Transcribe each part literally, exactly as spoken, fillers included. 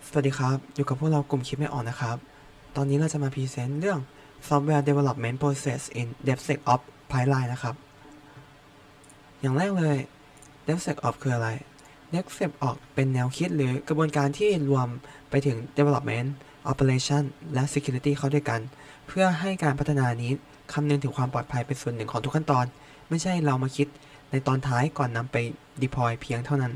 สวัสดีครับอยู่กับพวกเรากลุ่มคิดไม่ออกนะครับตอนนี้เราจะมาพรีเซนต์เรื่อง Software Development Process in DevSecOps Pipeline นะครับอย่างแรกเลย DevSecOps คืออะไร DevSecOps เป็นแนวคิดหรือกระบวนการที่รวมไปถึง Development Operation และ Security เข้าด้วยกันเพื่อให้การพัฒนานี้คำนึงถึงความปลอดภัยเป็นส่วนหนึ่งของทุกขั้นตอนไม่ใช่เรามาคิดในตอนท้ายก่อนนำไป deploy เพียงเท่านั้น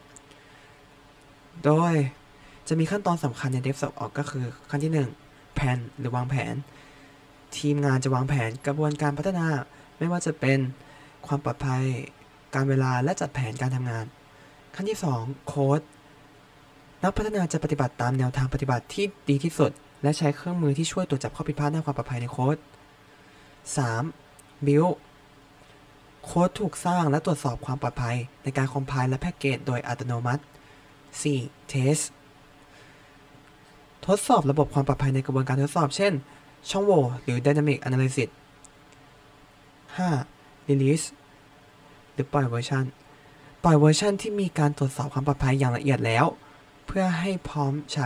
โดยจะมีขั้นตอนสำคัญใน DevSecOps ก็คือขั้นที่หนึ่ง Plan หรือวางแผนทีมงานจะวางแผนกระบวนการพัฒนาไม่ว่าจะเป็นความปลอดภัยการเวลาและจัดแผนการทำงานขั้นที่สองโค้ดนักพัฒนาจะปฏิบัติตามแนวทางปฏิบัติที่ดีที่สุดและใช้เครื่องมือที่ช่วยตรวจจับข้อผิดพลาดด้านความปลอดภัยในโค้ด สาม Build โค้ดถูกสร้างและตรวจสอบความปลอดภัยในการคอมไพล์และแพ็กเกจโดยอัตโนมัติ สี่ Test ทดสอบระบบความปลอดภัยในกระบวนการทดสอบเช่นช่องโหว่หรือ Dynamic Analysis ห้า Release หรือปล่อยเวอร์ชันปล่อยเวอร์ชันที่มีการตรวจสอบความปลอดภัยอย่างละเอียดแล้วเพื่อให้พร้อมใช้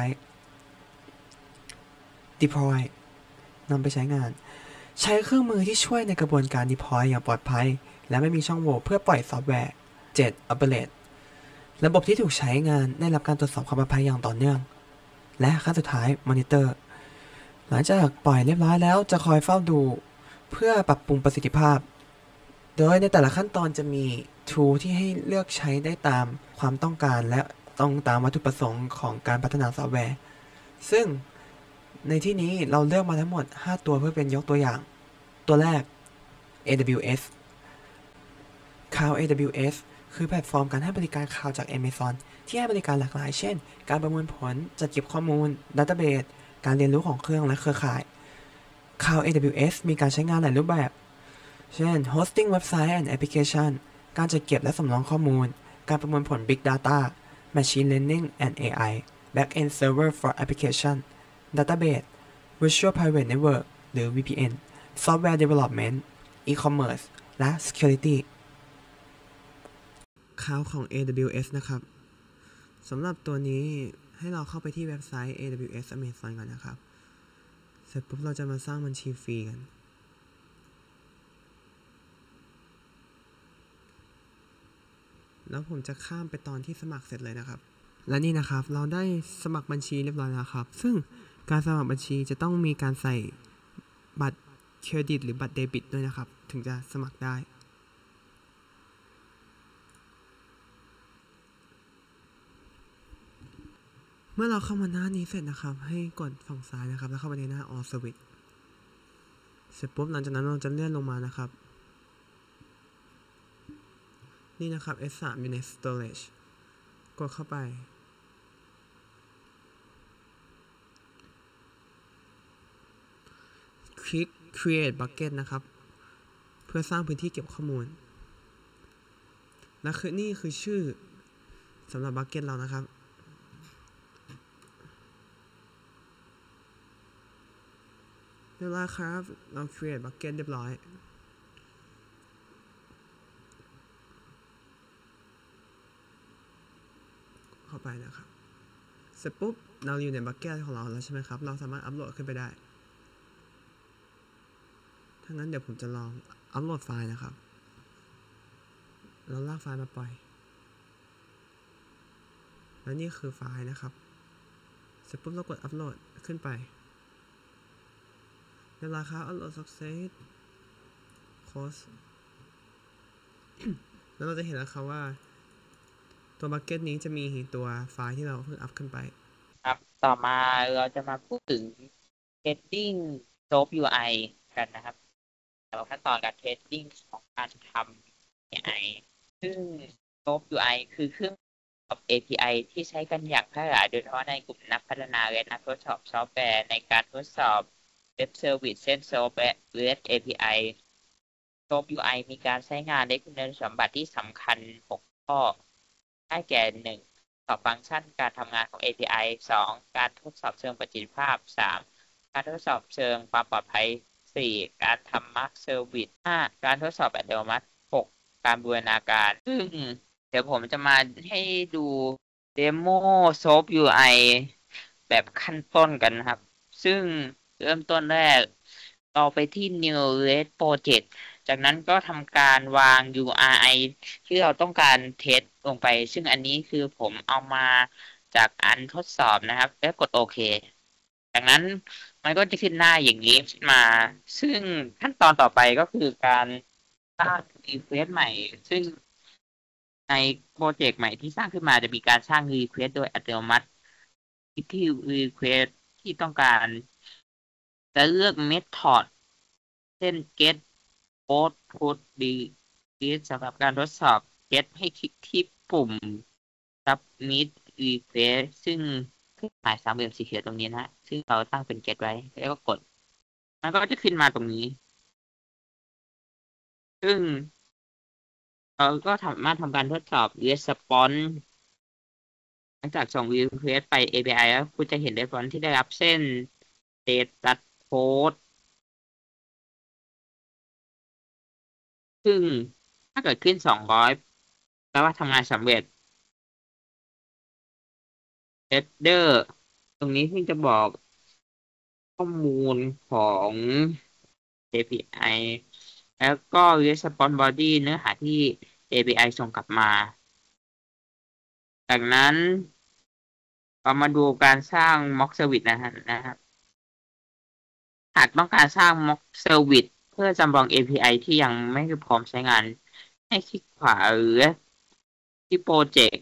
Deploy นำไปใช้งานใช้เครื่องมือที่ช่วยในกระบวนการ Deploy อย่างปลอดภัยและไม่มีช่องโหว่เพื่อปล่อยซอฟต์แวร์ เจ็ด Operate ระบบที่ถูกใช้งานได้รับการตรวจสอบความปลอดภัยอย่างต่อเนื่องและขั้นสุดท้าย Monitor หลังจากปล่อยเรียบร้อยแล้วจะคอยเฝ้าดูเพื่อปรับปรุงประสิทธิภาพโดยในแต่ละขั้นตอนจะมี tool ที่ให้เลือกใช้ได้ตามความต้องการและต้องตามวัตถุประสงค์ของการพัฒนาซอฟต์แวร์ซึ่งในที่นี้เราเลือกมาทั้งหมดห้าตัวเพื่อเป็นยกตัวอย่างตัวแรก เอ ดับเบิลยู เอส Cloud เอ ดับเบิลยู เอส คือแพลตฟอร์มการให้บริการ Cloud จาก Amazon ที่ให้บริการหลากหลายเช่นการประมวลผลจัดเก็บข้อมูล Database การเรียนรู้ของเครื่องและเครือข่าย Cloud เอ ดับเบิลยู เอส มีการใช้งานหลายรูปแบบเช่น Hosting Website and Application การจัดเก็บและสำรองข้อมูลการประมวลผล Big Data Machine Learning and เอ ไอ Backend Server for Application Database Virtual Private Network หรือ วี พี เอ็น Software Development E-commerce และ Security Cloud ของ เอ ดับเบิลยู เอส นะครับสำหรับตัวนี้ให้เราเข้าไปที่เว็บไซต์ เอ ดับเบิลยู เอส Amazon ก่อนนะครับเสร็จปุ๊บเราจะมาสร้างบัญชีฟรีกันแล้วผมจะข้ามไปตอนที่สมัครเสร็จเลยนะครับและนี่นะครับเราได้สมัครบัญชีเรียบร้อยแล้วครับซึ่งการสมัครบัญชีจะต้องมีการใส่บัตรเครดิตหรือบัตรเดบิตด้วยนะครับถึงจะสมัครได้เมื่อเราเข้ามาหน้านี้เสร็จนะครับให้กดฝั่งซ้ายนะครับแล้วเข้าไปในหน้า All Service เสร็จปุ๊บหลังจากนั้นเราจะเลื่อนลงมานะครับนี่นะครับ เอส สาม อยู่ใน Storage กดเข้าไปคลิก Create Bucket นะครับเพื่อสร้างพื้นที่เก็บข้อมูลและคือนี่คือชื่อสำหรับ Bucket เรานะครับเรียบร้อยครับเรา create bucket เรียบร้อยเข้าไปนะครับเสร็จปุ๊บเราอยู่ใน bucket ของเราแล้วใช่ไหมครับเราสามารถอัปโหลดขึ้นไปได้ถ้างั้นเดี๋ยวผมจะลองอัปโหลดไฟล์นะครับเราลากไฟล์มาปล่อยและนี่คือไฟล์นะครับเสร็จปุ๊บเรากดอัปโหลดขึ้นไปเวลาครับอัปโหลด success close แล้วเราจะเห็นแล้วครับว่าตัวบัคเก็ตนี้จะมีตัวไฟล์ที่เราเพิ่งอัพขึ้นไปครับต่อมาเราจะมาพูดถึง testing soap ยู ไอ กันนะครับแต่ขั้นตอนการ testing ของการทำ เอ ไอ ซึ่ง soap ยู ไอ คือเครื่องตอบ เอ พี ไอ ที่ใช้กันอย่างแพร่หลายโดยเฉพาะในกลุ่มนักพัฒนาและนักทดสอบซอฟต์แวร์ในการทดสอบ Web Service เช่น soap และ REST เอ พี ไอ soap ยู ไอ มีการใช้งานได้คุณสมบัติที่สำคัญหกข้อได้แก่หนึ่งตอบฟังก์ชันการทำงานของ เอ พี ไอ สองการทดสอบเชิงประสิทธิภาพสามการทดสอบเชิงความปลอดภัยสี่การทำมาร์คเซอร์วิสห้าการทดสอบอัตโนมัติหกการบูรณาการซึ่งเดี๋ยวผมจะมาให้ดูเดโม soap ยู ไอแบบขั้นต้นกันนะครับ ซึ่งเริ่มต้นแรกเราไปที่ New Red Project จากนั้นก็ทำการวาง ยู อาร์ ไอ ที่เราต้องการเทสลงไป ซึ่งอันนี้คือผมเอามาจากอันทดสอบนะครับ แล้วกดโอเค จากนั้นมันก็จะขึ้นหน้าอย่างนี้มา ซึ่งขั้นตอนต่อไปก็คือการสร้างรีเควสใหม่ ซึ่งในโปรเจกต์ใหม่ที่สร้างขึ้นมาจะมีการสร้างรีเควสโดยอัตโนมัติที่รีเควสที่ต้องการจะเลือกเมธอดเช่น get post put delete สำหรับการทดสอบ get ให้คลิกที่ปุ่ม submit request ซึ่งเครื่องหมายสามเหลี่ยมสีเขียวตรงนี้นะ ซึ่งเราตั้งเป็น get ไว้ แล้วก็กด มันก็จะขึ้นมาตรงนี้ ซึ่งเราก็สามารถทำการทดสอบ response หลังจากส่ง request ไป เอ พี ไอ แล้วคุณจะเห็น response ที่ได้รับเส้น status post ซึ่งถ้าเกิดขึ้นสองร้อยแปลว่าทำงานสำเร็จ header ตรงนี้ที่จะบอกข้อมูลของ เอ พี ไอ แล้วก็ response body เนื้อหาที่ เอ พี ไอ ส่งกลับมา จากนั้นเรามาดูการสร้าง mock service นะฮะนะครับ หากต้องการสร้าง mock service เพื่อจำลอง เอ พี ไอ ที่ยังไม่พร้อมใช้งาน ให้คลิกขวาหรือที่โปรเจกต์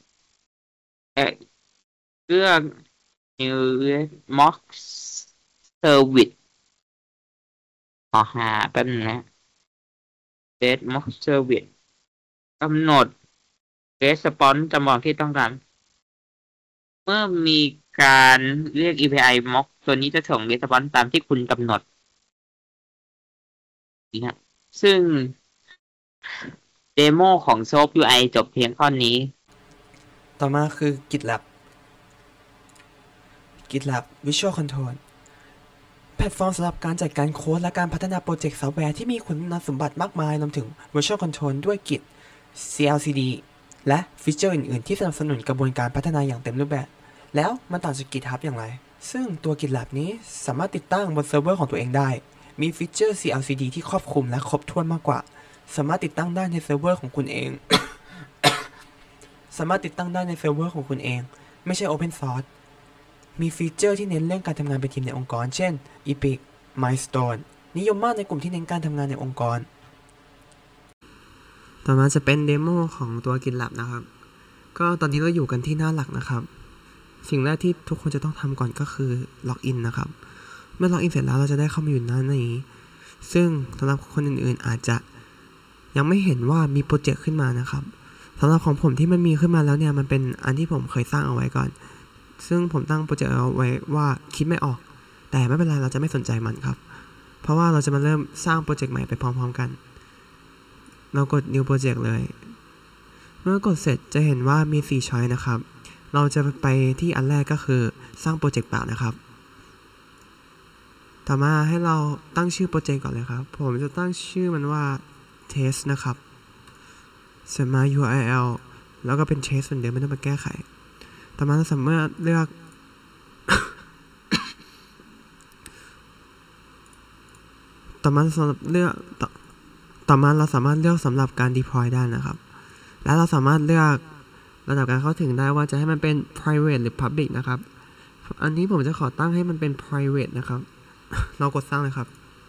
เลือก new mock service ขอหาแป๊บนึงนะ set mock service กำหนด response จำลองที่ต้องการ เมื่อมีการเรียก เอ พี ไอ mock ตัวนี้จะส่ง response ตามที่คุณกำหนดนี่ฮะซึ่งเดโมของ Soap ยู ไอ จบเพียงเท่านี้ต่อมาคือ GitLab GitLab Visual Control แพลตฟอร์มสำหรับการจัดการโค้ดและการพัฒนาโปรเจกต์ซอฟต์แวร์ที่มีคุณสมบัติมากมายรวมถึง Virtual Control ด้วย Git ซี แอล ซี ดี และฟีเจอร์อื่นๆที่สนับสนุนกระบวนการพัฒนาอย่างเต็มรูปแบบ แล้วมันต่างจาก GitHub อย่างไร ซึ่งตัว GitLab นี้สามารถติดตั้งบนเซิร์ฟเวอร์ของตัวเองได้ มีฟีเจอร์ ซี แอล ซี ดี ที่ครอบคลุมและครบถ้วนมากกว่า สามารถติดตั้งได้ในเซิร์ฟเวอร์ของคุณเอง สามารถติดตั้งได้ในเซิร์ฟเวอร์ของคุณเอง ไม่ใช่ Open Source มีฟีเจอร์ที่เน้นเรื่องการทำงานเป็นทีมในองค์กร เช่น Epic Milestone นิยมมากในกลุ่มที่เน้นการทำงานในองค์กร ต่อมาจะเป็นเดโมของตัว GitLab นะครับ ก็ตอนนี้เราอยู่กันที่หน้าหลักนะครับ สิ่งแรกที่ทุกคนจะต้องทำก่อนก็คือล็อกอินนะครับ เมื่อล็อกอินเสร็จแล้วเราจะได้เข้ามาอยู่หน้านี้ ซึ่งสำหรับคนอื่นๆอาจจะยังไม่เห็นว่ามีโปรเจกต์ขึ้นมานะครับสำหรับของผมที่มันมีขึ้นมาแล้วเนี่ยมันเป็นอันที่ผมเคยสร้างเอาไว้ก่อน ซึ่งผมตั้งโปรเจกต์เอาไว้ว่าคิดไม่ออกแต่ไม่เป็นไรเราจะไม่สนใจมันครับเพราะว่าเราจะมาเริ่มสร้างโปรเจกต์ใหม่ไปพร้อมๆกันเรากด new project เลยเมื่อกดเสร็จจะเห็นว่ามีสี่ช้อยนะครับเราจะไปที่อันแรกก็คือสร้างโปรเจกต์เปล่านะครับต่อมาให้เราตั้งชื่อโปรเจกต์ก่อนเลยครับผมจะตั้งชื่อมันว่า test นะครับเสร็จมา ยู อาร์ แอล แล้วก็เป็น test เหมือนเดิมไม่ต้องไปแก้ไขต่อมาเราสามารถเลือก ต่อมาสำหรับเลือกต่อต่อมาเราสามารถเลือกสำหรับการ deploy ได้นะครับและเราสามารถเลือกระดับการเข้าถึงได้ว่าจะให้มันเป็น private หรือ public นะครับอันนี้ผมจะขอตั้งให้มันเป็น private นะครับ เรากดสร้างเลยครับ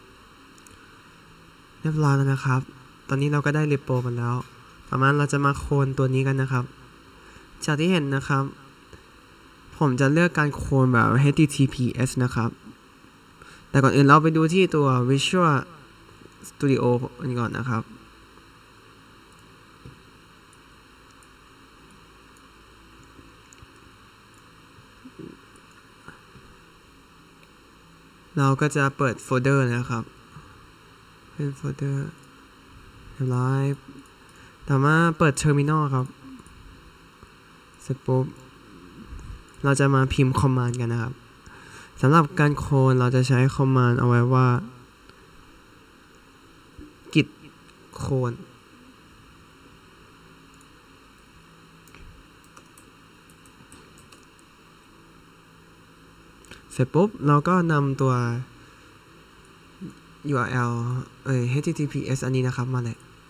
เรียบร้อยแล้วนะครับตอนนี้เราก็ได้ repo กันแล้วต่อมาเราจะมาโคลนตัวนี้กันนะครับจากที่เห็นนะครับผมจะเลือกการโคลนแบบ เอช ที ที พี เอส นะครับแต่ก่อนอื่นเราไปดูที่ตัว Visual Studio ก่อนนะครับเราก็จะเปิดโฟลเดอร์นะครับเป็นโฟลเดอร์เรียบร้อยต่อมาเปิด Terminal ครับเสร็จปุ๊บเราจะมาพิมพ์คอมมานด์กันนะครับสำหรับการโคลนเราจะใช้คอมมานด์เอาไว้ว่า git clone ตเสร็จปุ๊บเราก็นำตัว ยู อาร์ แอล เอ่ย เอช ที ที พี เอส อันนี้นะครับมาเลย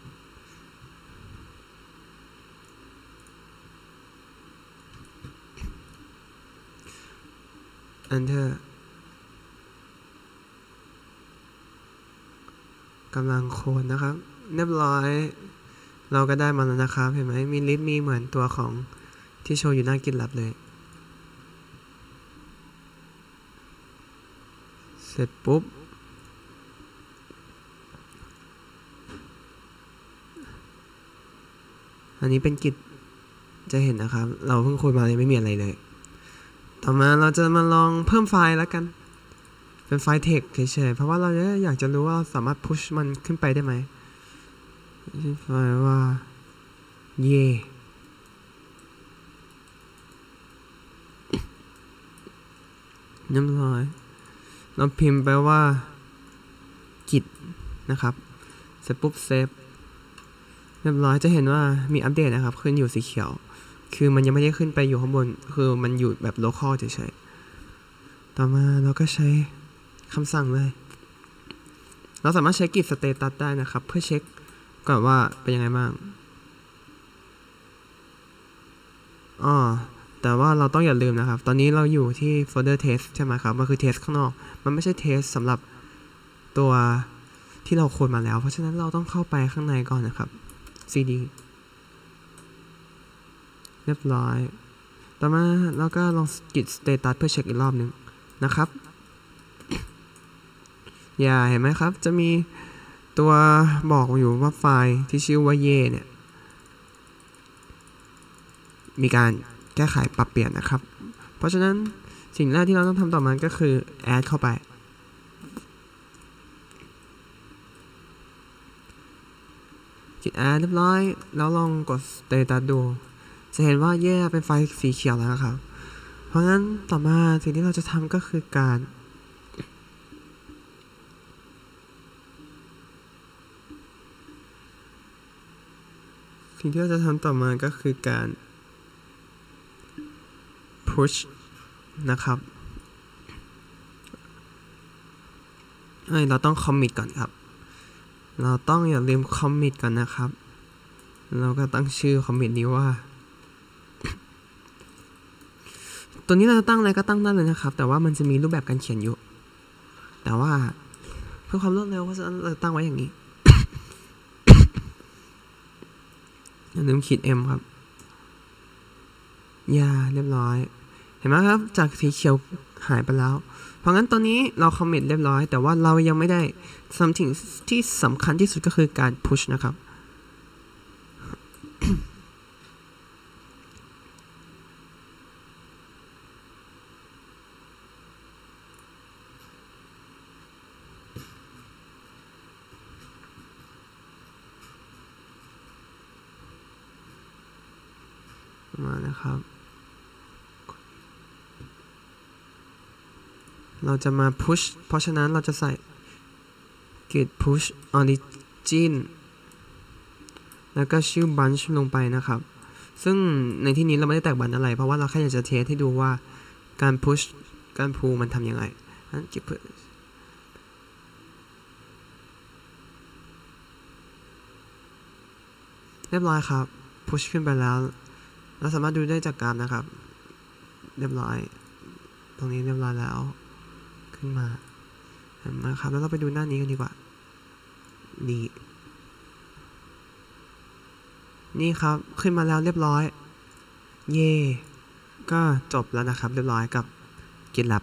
Enter กำลังโค้ดนะครับเรียบร้อยเราก็ได้มาแล้วนะครับเห็นไหมมีลิสต์มีเหมือนตัวของที่โชว์อยู่หน้า GitLab เลยเสร็จปุ๊บอันนี้เป็นกิจจะเห็นนะครับเราเพิ่งคุยมาเลยไม่มีอะไรเลยต่อมาเราจะมาลองเพิ่มไฟล์แล้วกันเป็นไฟล์ text เฉยๆเพราะว่าเราอยากจะรู้ว่าสามารถ push มันขึ้นไปได้ไหมชื่อไฟล์ว่าเย่เรียบร้อยเราพิมพ์ไปว่ากิจนะครับเสร็จปุ๊บเซฟเรียบร้อยจะเห็นว่ามีอัปเดตนะครับขึ้นอยู่สีเขียวคือมันยังไม่ได้ขึ้นไปอยู่ข้างบนคือมันอยู่แบบ local เฉยๆต่อมาเราก็ใช้คำสั่งเลยเราสามารถใช้กิจ status ได้นะครับเพื่อเช็คก่อนว่าเป็นยังไงบ้างอ๋อแต่ว่าเราต้องอย่าลืมนะครับตอนนี้เราอยู่ที่โฟลเดอร์ test ใช่ไหมครับมันคือ test ข้างนอกมันไม่ใช่ test สำหรับตัวที่เราโค้ดมาแล้วเพราะฉะนั้นเราต้องเข้าไปข้างในก่อนนะครับ cd เรียบร้อยต่อมาเราก็ลองกิจ status เพื่อเช็คอีกรอบหนึ่งนะครับอย่าเห็นไหมครับจะมีตัวบอกอยู่ว่าไฟล์ที่ชื่อว่าเย่เนี่ยมีการแก้ไขปรับเปลี่ยนนะครับเพราะฉะนั้นสิ่งแรกที่เราต้องทำต่อมาก็คือ add เข้าไปกิจ add เรียบร้อยแล้วลองกด status ดูจะเห็นว่าเย่เป็นไฟล์สีเขียวแล้วนะครับเพราะงั้นต่อมาสิ่งที่เราจะทำก็คือการสิ่งที่เราจะทำต่อมาก็คือการ push นะครับเอ้ยเราต้อง commit ก่อนครับเราต้องอย่าลืม commit ก่อนนะครับเราก็ตั้งชื่อ commit นี้ว่าตัวนี้เราจะตั้งอะไรก็ตั้งได้เลยนะครับแต่ว่ามันจะมีรูปแบบการเขียนอยู่แต่ว่าเพื่อความรวดเร็วเพราะฉะนั้นเราตั้งไว้อย่างนี้ อย่าลืมขีด M ครับอย่าเรียบร้อยเห็นไหมครับจากสีเขียวหายไปแล้วเพราะงั้นตอนนี้เราคอมมิตเรียบร้อยแต่ว่าเรายังไม่ได้สิ่งที่สำคัญที่สุดก็คือการ push นะครับ มานะครับเราจะมา push เพราะฉะนั้นเราจะใส่ git push origin แล้วก็ชื่อ bunch ลงไปนะครับซึ่งในที่นี้เราไม่ได้แตกบันอะไรเพราะว่าเราแค่อยากจะเทสให้ดูว่าการ push การ pull มันทำยังไงเรียบร้อยครับ push ขึ้นไปแล้วเราสามารถดูได้จากกราฟนะครับเรียบร้อยตรงนี้เรียบร้อยแล้วขึ้นมาเห็นไหมครับแล้วเราไปดูหน้านี้กันดีกว่านี่นี่ครับขึ้นมาแล้วเรียบร้อยเย่ก็จบแล้วนะครับเรียบร้อยกับ GitLab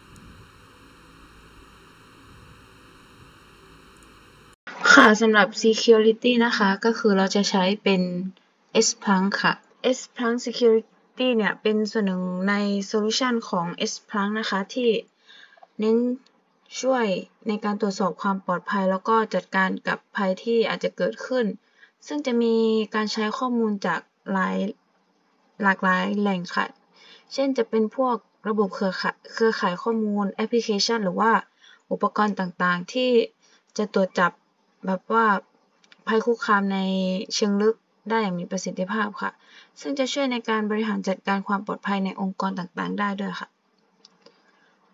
ค่ะสำหรับ security นะคะก็คือเราจะใช้เป็น Splunk ค่ะ Splunk security เนี่ยเป็นส่วนหนึ่งใน solution ของ Splunk นะคะที่เน้นช่วยในการตรวจสอบความปลอดภัยแล้วก็จัดการกับภัยที่อาจจะเกิดขึ้นซึ่งจะมีการใช้ข้อมูลจากหลายหลากหลายแหล่งค่ะเช่นจะเป็นพวกระบบเครือข่ายเครือข่ายข้อมูลแอปพลิเคชันหรือว่าอุปกรณ์ต่างๆที่จะตรวจจับแบบว่าภัยคุกคามในเชิงลึกได้อย่างมีประสิทธิภาพค่ะซึ่งจะช่วยในการบริหารจัดการความปลอดภัยในองค์กรต่างๆได้ด้วยค่ะ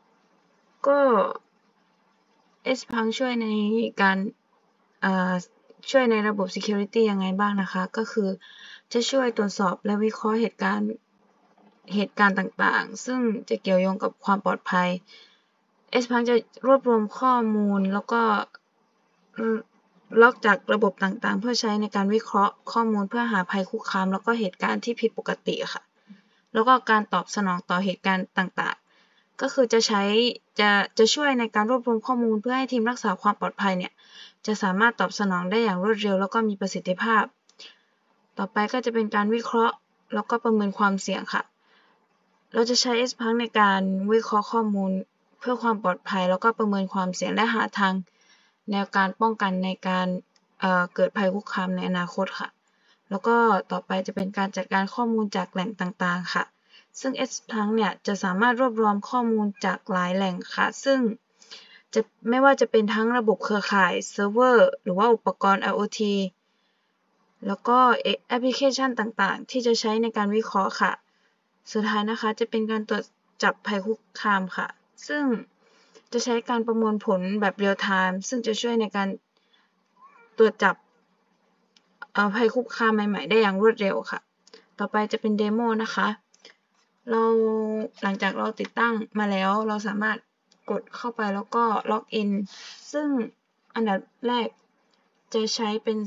ก็ Splunk ช่วยในการช่วยในระบบ Security ยังไงบ้างนะคะก็คือจะช่วยตรวจสอบและวิเคราะห์เหตุการณ์เหตุการณ์ต่างๆซึ่งจะเกี่ยวโยงกับความปลอดภัย Splunk จะรวบรวมข้อมูลแล้วก็ล็อกจากระบบต่างๆเพื่อใช้ในการวิเคราะห์ข้อมูลเพื่อหาภัยคุกคามแล้วก็เหตุการณ์ที่ผิดปกติค่ะแล้วก็การตอบสนองต่อเหตุการณ์ต่างๆก็คือจะใช้จะจะช่วยในการรวบรวมข้อมูลเพื่อให้ทีมรักษาความปลอดภัยเนี่ยจะสามารถตอบสนองได้อย่างรวดเร็วแล้วก็มีประสิทธิภาพต่อไปก็จะเป็นการวิเคราะห์แล้วก็ประเมินความเสี่ยงค่ะเราจะใช้ Splunk ในการวิเคราะห์ข้อมูลเพื่อความปลอดภัยแล้วก็ประเมินความเสี่ยงและหาทางแนวการป้องกันในการเอ่อเกิดภัยคุกคามในอนาคตค่ะแล้วก็ต่อไปจะเป็นการจัดการข้อมูลจากแหล่งต่างๆค่ะซึ่ง Splunk เนี่ยจะสามารถรวบรวมข้อมูลจากหลายแหล่งค่ะซึ่งจะไม่ว่าจะเป็นทั้งระบบเครือข่ายเซิร์ฟเวอร์หรือว่าอุปกรณ์ IoT แล้วก็แอปพลิเคชันต่างๆที่จะใช้ในการวิเคราะห์ค่ะสุดท้ายนะคะจะเป็นการตรวจจับภัยคุกคามค่ะซึ่งจะใช้การประมวลผลแบบเรียลไทม์ซึ่งจะช่วยในการตรวจจับภัยคุกคามใหม่ๆได้อย่างรวดเร็วค่ะต่อไปจะเป็นเดโมนะคะเราหลังจากเราติดตั้งมาแล้วเราสามารถกดเข้าไปแล้วก็ล็อกอินซึ่งอันดับแรกจะใช้เป็น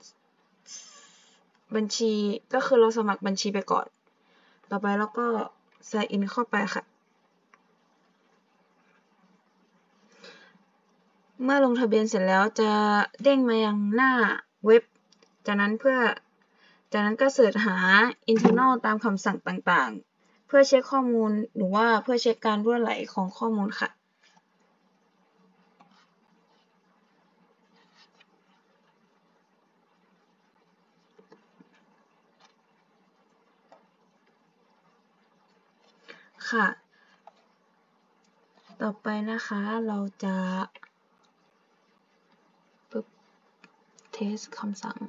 บัญชีก็คือเราสมัครบัญชีไปก่อนต่อไปแล้วก็ sign in เข้าไปค่ะเมื่อลงทะเบียนเสร็จแล้วจะเด้งมายังหน้าเว็บจากนั้นเพื่อจากนั้นก็เสิร์ชหา internal ตามคำสั่งต่างๆเพื่อเช็คข้อมูลหรือว่าเพื่อเช็คการรั่วไหลของข้อมูลค่ะค่ะต่อไปนะคะเราจะปึ๊บเทสคำสั่ง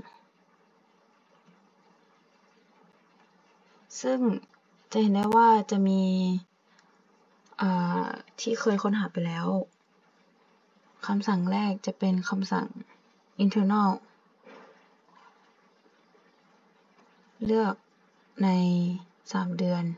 ซึ่งจะเห็นได้ว่าจะมีที่เคยค้นหาไปแล้วคำสั่งแรกจะเป็นคำสั่ง internal เลือกในสามเดือน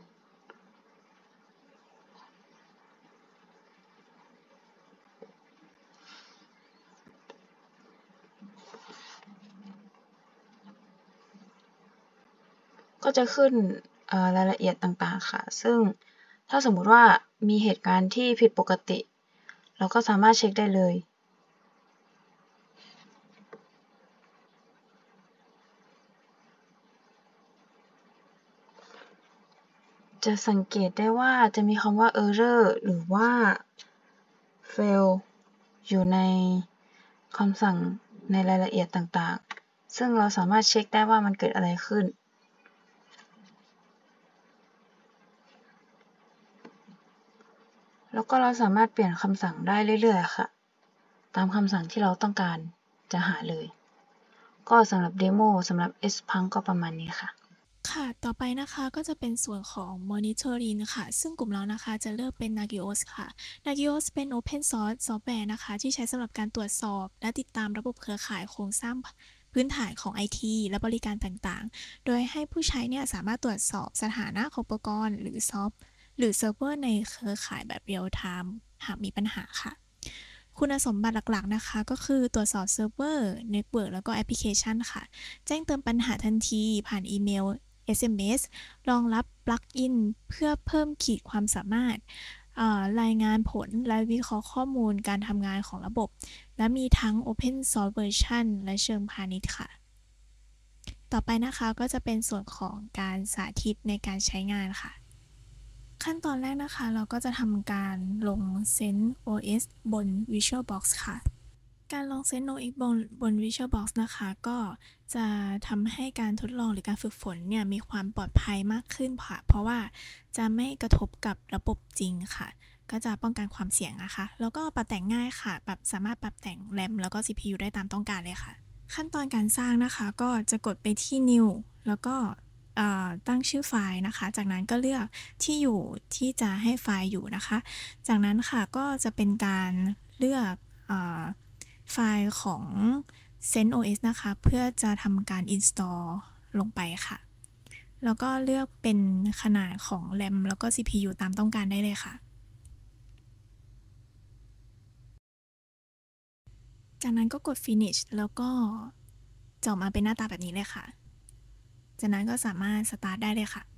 ก็จะขึ้นรายละเอียดต่างๆค่ะซึ่งถ้าสมมุติว่ามีเหตุการณ์ที่ผิดปกติเราก็สามารถเช็คได้เลยจะสังเกตได้ว่าจะมีคำว่า error หรือว่า fail อยู่ในคำสั่งในรายละเอียดต่างๆซึ่งเราสามารถเช็คได้ว่ามันเกิดอะไรขึ้นแล้วก็เราสามารถเปลี่ยนคำสั่งได้เรื่อยๆค่ะตามคำสั่งที่เราต้องการจะหาเลยก็สำหรับเดโมสำหรับ Splunk ก็ประมาณนี้ค่ะค่ะต่อไปนะคะก็จะเป็นส่วนของ Monitoring ค่ะซึ่งกลุ่มเรานะคะจะเลือกเป็น Nagios ค่ะ Nagios เป็น Open Source Software นะคะที่ใช้สำหรับการตรวจสอบและติดตามระบบเครือข่ายโครงสร้างพื้นฐานของ ไอ ที และบริการต่างๆโดยให้ผู้ใช้เนี่ยสามารถตรวจสอบสถานะของอุปกรณ์หรือซอฟต์หรือเซิร์ฟเวอร์ในเครือข่ายแบบ Real Time หากมีปัญหาค่ะคุณสมบัติหลักๆนะคะก็คือตรวจสอบเซิร์ฟเวอร์ เน็ตเวิร์กแล้วก็แอปพลิเคชันค่ะแจ้งเตือนปัญหาทันทีผ่านอีเมล เอส เอ็ม เอส รองรับปลั๊กอินเพื่อเพิ่มขีดความสามารถรายงานผลและวิเคราะห์ข้อมูลการทำงานของระบบและมีทั้ง Open Source Version และเชิงพาณิชย์ค่ะต่อไปนะคะก็จะเป็นส่วนของการสาธิตในการใช้งานค่ะขั้นตอนแรกนะคะเราก็จะทำการลง CentOS บน VisualBox ค่ะการลง CentOS บนบน VisualBox นะคะก็จะทำให้การทดลองหรือการฝึกฝนเนี่ยมีความปลอดภัยมากขึ้นค่ะเพราะว่าจะไม่กระทบกับระบบจริงค่ะก็จะป้องกันความเสี่ยงนะคะแล้วก็ปรับแต่งง่ายค่ะปรับสามารถปรับแต่ง แรม แล้วก็ ซี พี ยู ได้ตามต้องการเลยค่ะขั้นตอนการสร้างนะคะก็จะกดไปที่ New แล้วก็ตั้งชื่อไฟล์นะคะจากนั้นก็เลือกที่อยู่ที่จะให้ไฟล์อยู่นะคะจากนั้นค่ะก็จะเป็นการเลือกไฟล์ของ CentOS นะคะเพื่อจะทำการ install ลงไปค่ะแล้วก็เลือกเป็นขนาดของ แรม แล้วก็ ซี พี ยู ตามต้องการได้เลยค่ะจากนั้นก็กด finish แล้วก็จะออกมาเป็นหน้าตาแบบนี้เลยค่ะจากนั้นก็สามารถ start ได้เลยค่ะ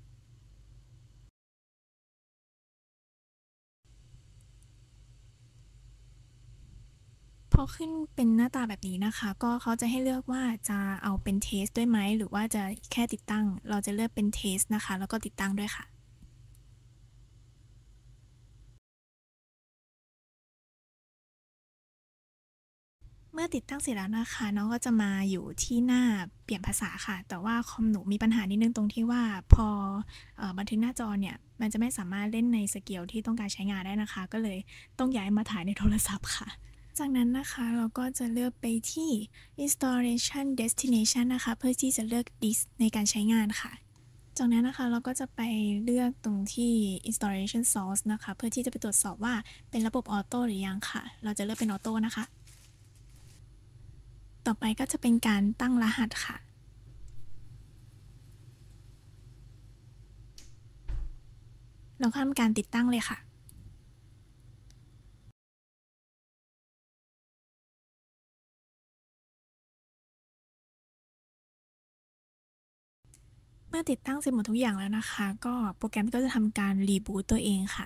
พอขึ้นเป็นหน้าตาแบบนี้นะคะก็เขาจะให้เลือกว่าจะเอาเป็นเทสด้วยไหมหรือว่าจะแค่ติดตั้งเราจะเลือกเป็นเทสนะคะแล้วก็ติดตั้งด้วยค่ะเมื่อติดตั้งเสร็จแล้วนะคะน้องก็จะมาอยู่ที่หน้าเปลี่ยนภาษาค่ะแต่ว่าคอมหนูมีปัญหานิดนึงตรงที่ว่าพอเอ่อบันทึกหน้าจอเนี่ยมันจะไม่สามารถเล่นในสเกลที่ต้องการใช้งานได้นะคะก็เลยต้องย้ายมาถ่ายในโทรศัพท์ค่ะจากนั้นนะคะเราก็จะเลือกไปที่ installation destination นะคะเพื่อที่จะเลือก disk ในการใช้งานค่ะจากนั้นนะคะเราก็จะไปเลือกตรงที่ installation source นะคะเพื่อที่จะไปตรวจสอบว่าเป็นระบบออโต้หรือยังค่ะเราจะเลือกเป็นออโต้นะคะต่อไปก็จะเป็นการตั้งรหัสค่ะเราทำการติดตั้งเลยค่ะเมื่อติดตั้งเสร็จหมดทุกอย่างแล้วนะคะก็โปรแกรมก็จะทำการรีบูตตัวเองค่ะ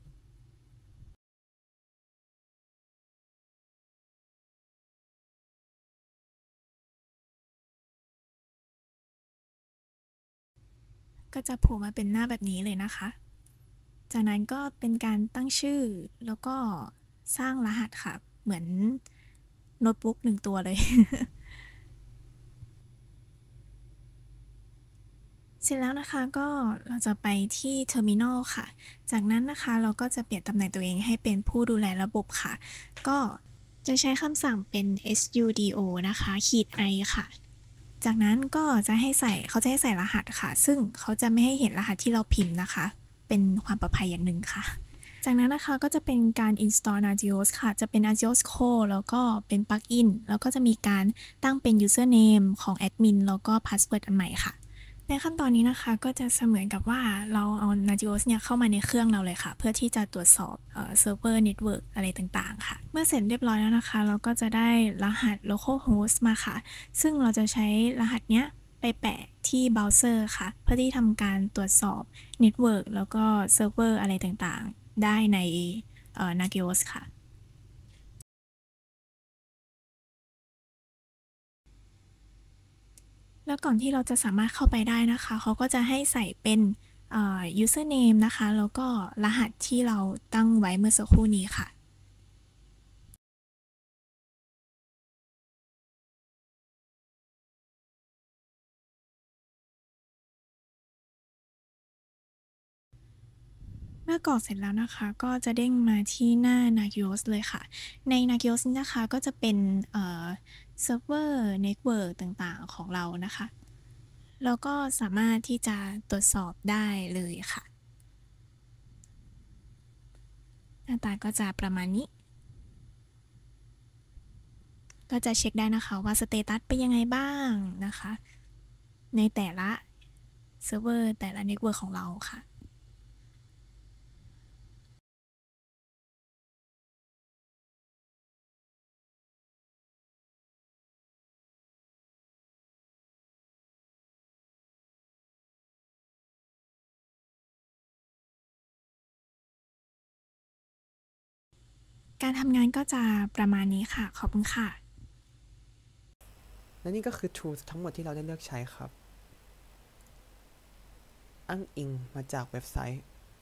ก็จะโผล่มาเป็นหน้าแบบนี้เลยนะคะจากนั้นก็เป็นการตั้งชื่อแล้วก็สร้างรหัสค่ะเหมือนโน้ตบุ๊กหนึ่งตัวเลย เสร็จแล้วนะคะก็เราจะไปที่ Terminal ค่ะจากนั้นนะคะเราก็จะเปลี่ยนตำแหน่งตัวเองให้เป็นผู้ดูแลระบบค่ะก็จะใช้คำสั่งเป็น sudo นะคะขีด i ค่ะจากนั้นก็จะให้ใส่เขาจะให้ใส่รหัสค่ะซึ่งเขาจะไม่ให้เห็นรหัสที่เราพิมพ์นะคะเป็นความปลอดภัยอย่างหนึ่งค่ะจากนั้นนะคะก็จะเป็นการ install Nagios ค่ะจะเป็น Nagios Core แล้วก็เป็น plugin แล้วก็จะมีการตั้งเป็น username ของ admin แล้วก็ password อันใหม่ค่ะในขั้นตอนนี้นะคะก็จะเสมือนกับว่าเราเอา Nagios เนี่ยเข้ามาในเครื่องเราเลยค่ะเพื่อที่จะตรวจสอบเอ่อ server network อะไรต่างๆค่ะเมื่อเสร็จเรียบร้อยแล้วนะคะเราก็จะได้รหัส localhost มาค่ะซึ่งเราจะใช้รหัสเนี้ยไปแปะที่เบราว์เซอร์ค่ะเพื่อที่ทำการตรวจสอบ network แล้วก็เซิร์ฟเวอร์อะไรต่างๆได้ในเอ่อ Nagios ค่ะแล้วก่อนที่เราจะสามารถเข้าไปได้นะคะเขาก็จะให้ใส่เป็นเอ่อ username นะคะแล้วก็รหัสที่เราตั้งไว้เมื่อสักครู่นี้ค่ะเมื่อกรอกเสร็จแล้วนะคะก็จะเด้งมาที่หน้า Nagios เลยค่ะใน Nagios นะคะก็จะเป็นเอ่อเซิร์ฟเวอร์เน็ตเวิร์กต่างๆของเรานะคะแล้วก็สามารถที่จะตรวจสอบได้เลยค่ะหน้าตาก็จะประมาณนี้ก็จะเช็คได้นะคะว่าสเตตัสเป็นยังไงบ้างนะคะในแต่ละเซิร์ฟเวอร์แต่ละเน็ตเวิร์กของเราค่ะการทำงานก็จะประมาณนี้ค่ะขอบคุณค่ะและนี่ก็คือ tools ทั้งหมดที่เราได้เลือกใช้ครับอ้างอิงมาจากเว็บไซต์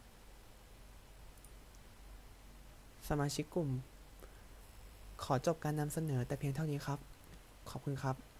สมาชิกกลุ่มขอจบการนำเสนอแต่เพียงเท่านี้ครับขอบคุณครับ